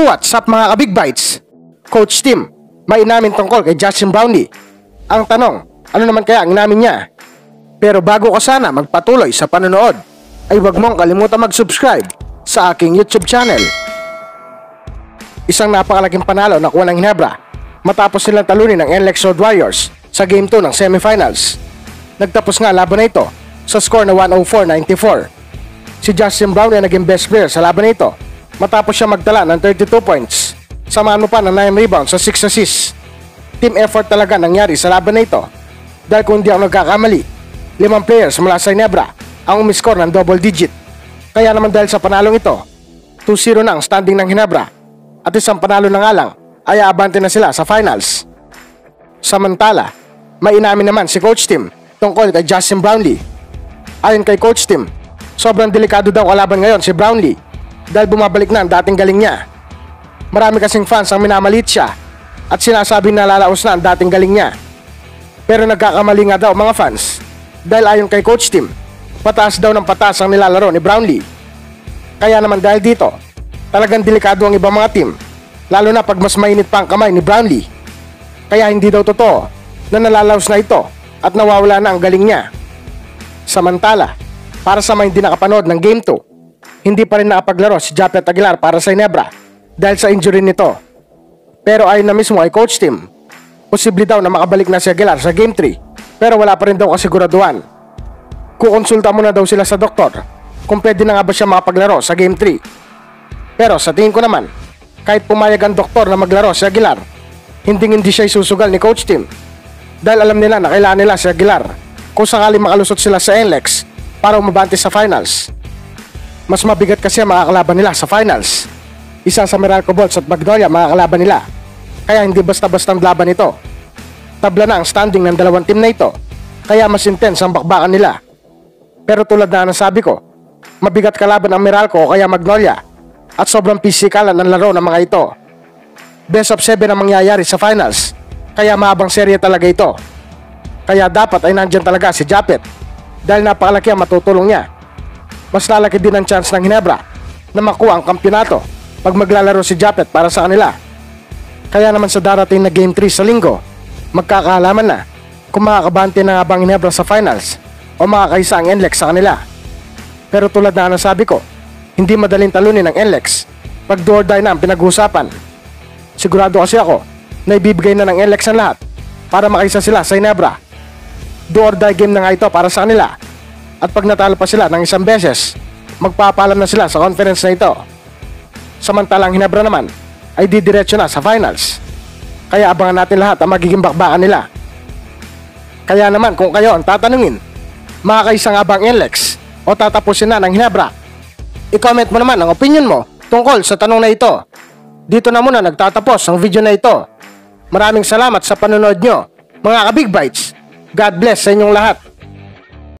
What's up mga ka-Big Bites? Coach Tim, may inamin tungkol kay Justin Brownlee. Ang tanong, ano naman kaya ang inamin niya? Pero bago ka sana magpatuloy sa panonood, ay huwag mong kalimutan mag-subscribe sa aking YouTube channel. Isang napakalaking panalo na kuha ng Ginebra matapos silang talunin ng NLEX Road Warriors sa Game 2 ng semifinals. Nagtapos nga laban na ito sa score na 104-94. Si Justin Brownlee ay naging best player sa laban na ito matapos siya magtala ng 32 points. Samahan mo pa ng 9 rebounds sa 6 assists. Team effort talaga nangyari sa laban na ito. Dahil kung hindi ako nagkakamali, 5 players mula sa Ginebra ang umiscore ng double digit. Kaya naman dahil sa panalong ito, 2-0 na ang standing ng Ginebra at isang panalo na nga lang ay aabante na sila sa finals. Samantala, may inamin naman si Coach Tim tungkol kay Justin Brownlee. Ayon kay Coach Tim, sobrang delikado daw kalaban ngayon si Brownlee dahil bumabalik na ang dating galing niya. Marami kasing fans ang minamalit siya at sinasabing nalalaos na ang dating galing niya. Pero nagkakamali nga daw mga fans dahil ayon kay Coach Tim, pataas daw ng pataas ang nilalaro ni Brownlee. Kaya naman dahil dito, talagang delikado ang ibang mga team, lalo na pag mas mainit pa ang kamay ni Brownlee. Kaya hindi daw totoo na nalalaos na ito at nawawala na ang galing niya. Samantala, para sa mga hindi nakapanood ng Game 2, hindi pa rin nakapaglaro si Japet Aguilar para sa Ginebra dahil sa injury nito. Pero ayon na mismo ay Coach Tim, posible daw na makabalik na si Aguilar sa Game 3 pero wala pa rin daw kasiguraduhan. Kukonsulta muna daw sila sa doktor kung pwede na nga ba siya makapaglaro sa Game 3. Pero sa tingin ko naman, kahit pumayag ang doktor na maglaro si Aguilar, hindi siya isusugal ni Coach Tim dahil alam nila na kailangan nila si Aguilar kung sakali makalusot sila sa NLEX para umabante sa finals. Mas mabigat kasi ang makakalaban nila sa finals. Isa sa Meralco Bolts at Magnolia makakalaban nila. Kaya hindi basta-bastang laban ito. Tabla na ang standing ng dalawang team na ito. Kaya mas intense ang bakbakan nila. Pero tulad na nasabi ko, mabigat kalaban ang Meralco o kaya Magnolia. At sobrang pisikalan ang laro ng mga ito. Best of 7 ang mangyayari sa finals. Kaya mahabang serye talaga ito. Kaya dapat ay nandyan talaga si Japet. Dahil napakalaki ang matutulong niya. Mas lalaki din ang chance ng Ginebra na makuha ang kampyonato pag maglalaro si Japet para sa kanila. Kaya naman sa darating na Game 3 sa linggo, magkakaalaman na kung makakabante na nga bang Ginebra sa finals o makakaisa ang NLEX sa kanila. Pero tulad na nasabi ko, hindi madaling talunin ng NLEX pag do or die na ang pinag-uusapan. Sigurado kasi ako na ibibigay na ng NLEX ang lahat para makaisa sila sa Ginebra. Do or die game na nga ito para sa kanila. At pag natalo pa sila ng isang beses, magpapalam na sila sa conference na ito. Samantalang Ginebra naman ay didiretso na sa finals. Kaya abangan natin lahat ang magiging bakbakan nila. Kaya naman kung kayo ang tatanungin, makakaisa nga bang NLEX o tatapusin na ng Ginebra? I-comment mo naman ang opinion mo tungkol sa tanong na ito. Dito na muna nagtatapos ang video na ito. Maraming salamat sa panonood nyo, mga ka-Big Bites. God bless sa inyong lahat.